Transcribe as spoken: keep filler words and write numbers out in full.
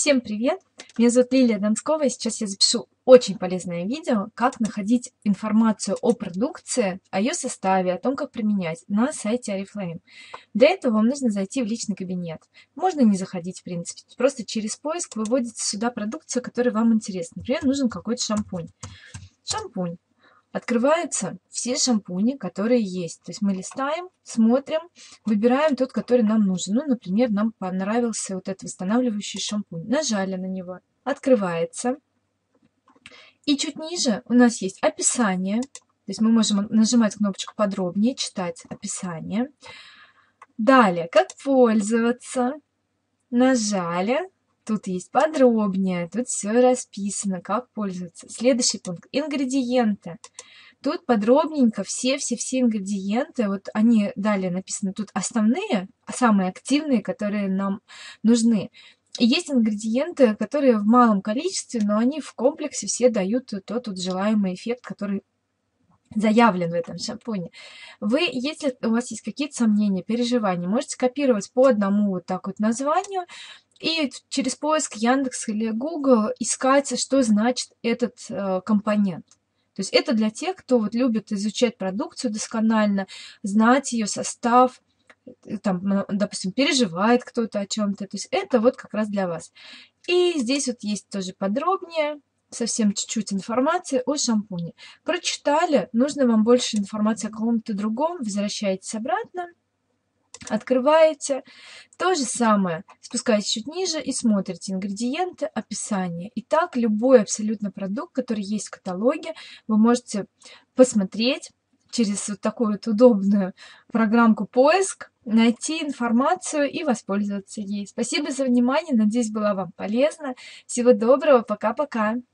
Всем привет! Меня зовут Лилия Донскова, и сейчас я запишу очень полезное видео, как находить информацию о продукции, о ее составе, о том, как применять на сайте Oriflame. Для этого вам нужно зайти в личный кабинет. Можно не заходить, в принципе, просто через поиск выводите сюда продукцию, которая вам интересна. Например, нужен какой-то шампунь. Шампунь. Открываются все шампуни, которые есть. То есть мы листаем, смотрим, выбираем тот, который нам нужен. Ну, например, нам понравился вот этот восстанавливающий шампунь. Нажали на него. Открывается. И чуть ниже у нас есть описание. То есть мы можем нажимать кнопочку «Подробнее», читать описание. Далее, как пользоваться. Нажали. Тут есть подробнее, тут все расписано, как пользоваться. Следующий пункт. Ингредиенты. Тут подробненько все-все-все ингредиенты, вот они далее написаны, тут основные, самые активные, которые нам нужны. И есть ингредиенты, которые в малом количестве, но они в комплексе все дают тот вот желаемый эффект, который заявлен в этом шампуне. Вы, если у вас есть какие-то сомнения, переживания, можете копировать по одному вот так вот названию и через поиск Яндекс или Google искать, что значит этот э, компонент. То есть это для тех, кто вот любит изучать продукцию досконально, знать ее состав, там, допустим, переживает кто-то о чем-то. То есть это вот как раз для вас. И здесь вот есть тоже подробнее, совсем чуть-чуть информации о шампуне. Прочитали, нужно вам больше информации о каком-то другом, возвращаетесь обратно, открываете. То же самое, спускаетесь чуть ниже и смотрите ингредиенты, описание. И так любой абсолютно продукт, который есть в каталоге, вы можете посмотреть через вот такую вот удобную программку поиск, найти информацию и воспользоваться ей. Спасибо за внимание, надеюсь, было вам полезно. Всего доброго, пока-пока.